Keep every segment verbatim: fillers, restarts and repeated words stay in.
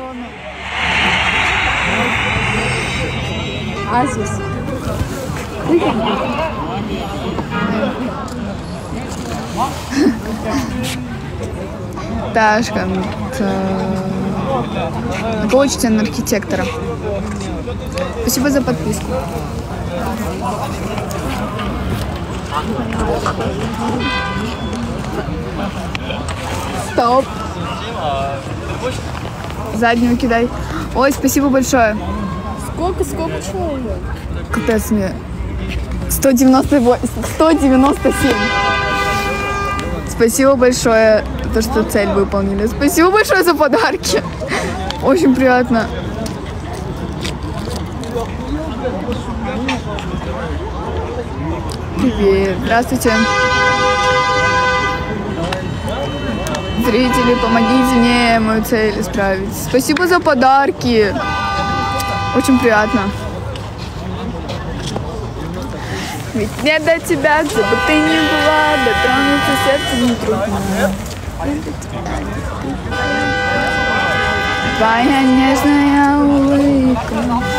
зона. Азис. Ташкент. Вы учите на архитектора. Спасибо за подписку. Стоп. Заднюю кидай. Ой, спасибо большое. Сколько, сколько человек? Капец мне. сто девяносто восемь, сто девяносто семь. Спасибо большое, то, что цель выполнили. Спасибо большое за подарки. Очень приятно. Привет. Здравствуйте. Зрители, помогите мне мою цель исправить. Спасибо за подарки. Очень приятно. Ведь не до тебя, где бы ты ни была, дотронуться сердце не трудно. Твоя нежная улыбка.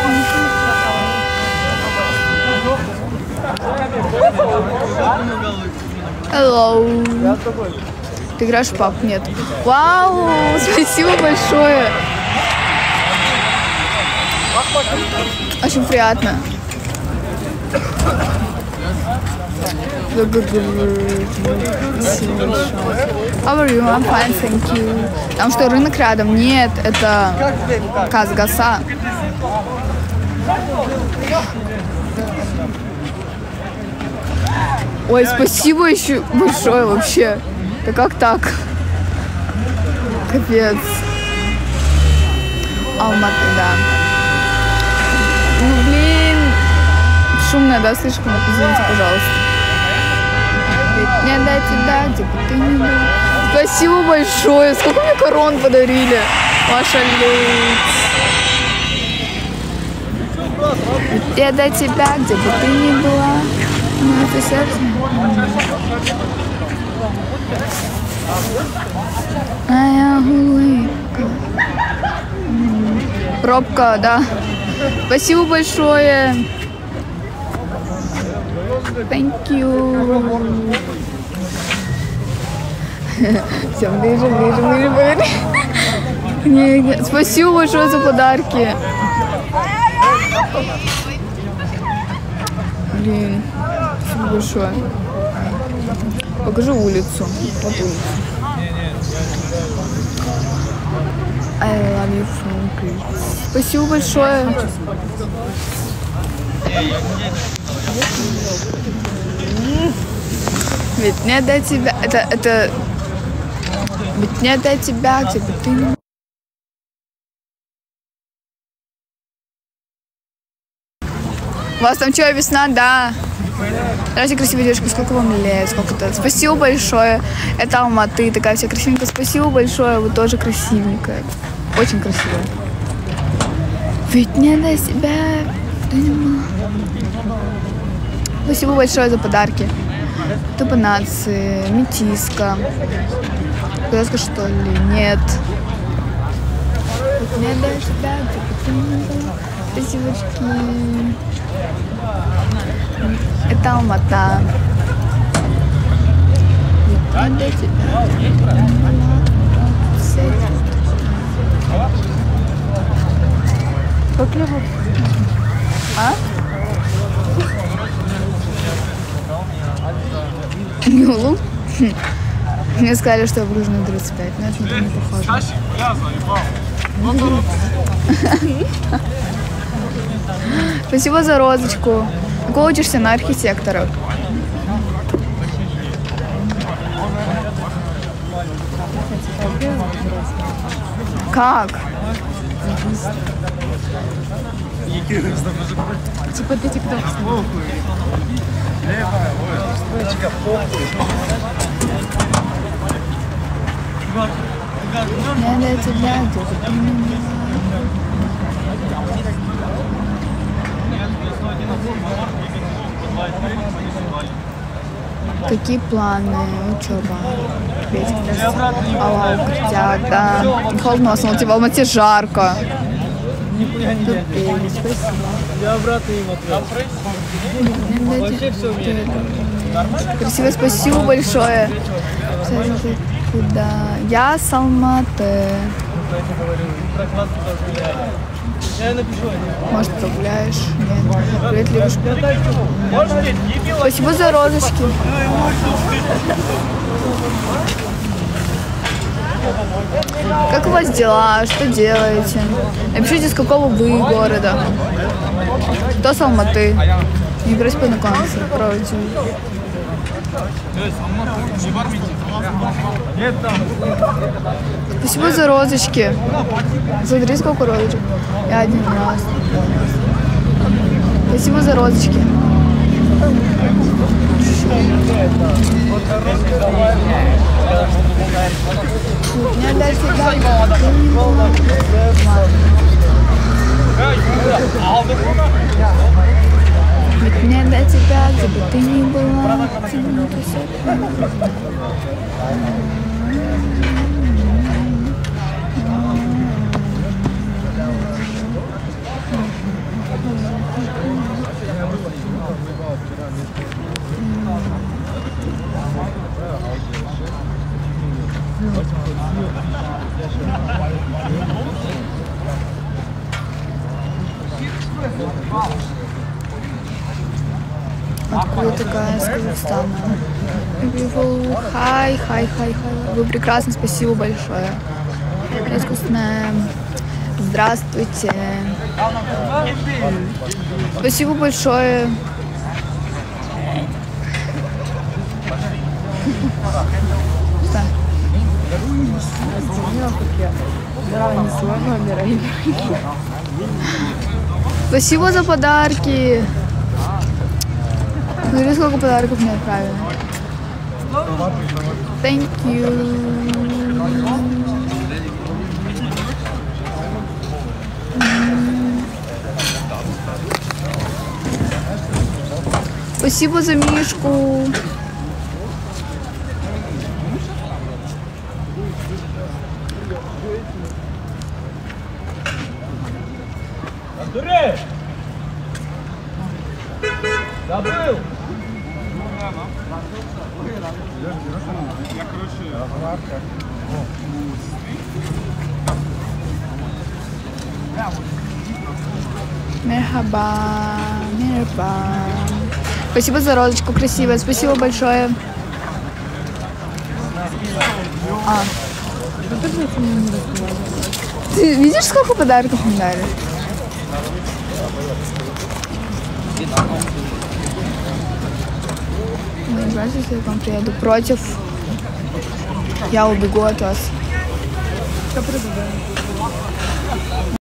Hello. Ты играешь в паб? Нет. Вау, спасибо большое. Очень приятно. How are you? I'm fine, thank you. Там что, рынок рядом? Нет, это Казгаса. Ой, спасибо еще большое вообще. Да как так? Капец. Алматы, да. Ну, блин. Шумно, да, слишком? Извините, пожалуйста. Ведь не до тебя, где бы ты ни был. Спасибо большое. Сколько мне корон подарили. Ваша лють. Ведь я до тебя, где бы ты ни была. Ну, это сердце. Моя улыбка. Пробка, да. Спасибо большое. Thank you. Все, ближе, ближе, ближе, ближе. Не, не. Спасибо большое за подарки. Блин, спасибо большое. Покажи улицу. Вот улицу. I love you from Greece. Спасибо большое. Ведь не до тебя. Это, это. Ведь не до тебя, где бы ты не. У вас там что, весна? Да. Здравствуйте, красивая девушка. Сколько вам лет? Сколько-то? Спасибо большое. Это Алматы. Такая вся красивенькая. Спасибо большое. Вы тоже красивенькая. Очень красивая. Ведь не до себя. Спасибо большое за подарки. Тупанации, метиска. Сказка, что ли? Нет. Ведь не до тебя. Спасибочки. Это Алмата. Ведь не до тебя. Поклевок. А? Юлу? Мне сказали, что я выгляжу на тридцать пять, но это не похоже. Спасибо за розочку. Какой учишься на архитектора? Как? Типа для тиктока. Я для тебя, где бы ты ни была. Какие планы? Учеба. Алла, укрытия, да. Холодно, смотрите, в Алмате жарко. Тупели, спасибо. Я обратно им отвез. Красиво, спасибо большое. Куда? Я с Алматы. Я напишу. Может, прогуляешь? Нет. Привет, Левушка. Спасибо за розочки. Как у вас дела? Что делаете? Напишите, с какого вы города. Кто с Алматы? Не просьба познакомиться. Против. Спасибо за розочки. Смотри, сколько розочек. Я один раз. Спасибо за розочки. Мне дальше ведь мне до тебя, где бы ты ни была. Откуда такая из Казахстана? Хай, хай, хай, хай. Вы прекрасны, спасибо большое. Искусственная. Здравствуйте. Спасибо большое. Спасибо за подарки. Смотри, сколько подарков мне отправили. Thank you. Спасибо за мишку. Андрей! Забыл! Мерхаба, мерхаба. Спасибо за розочку, красивая. Спасибо большое. А. Ты видишь, сколько подарков мне дали? Ой, знаете, если я к вам приеду против, я убегу от вас.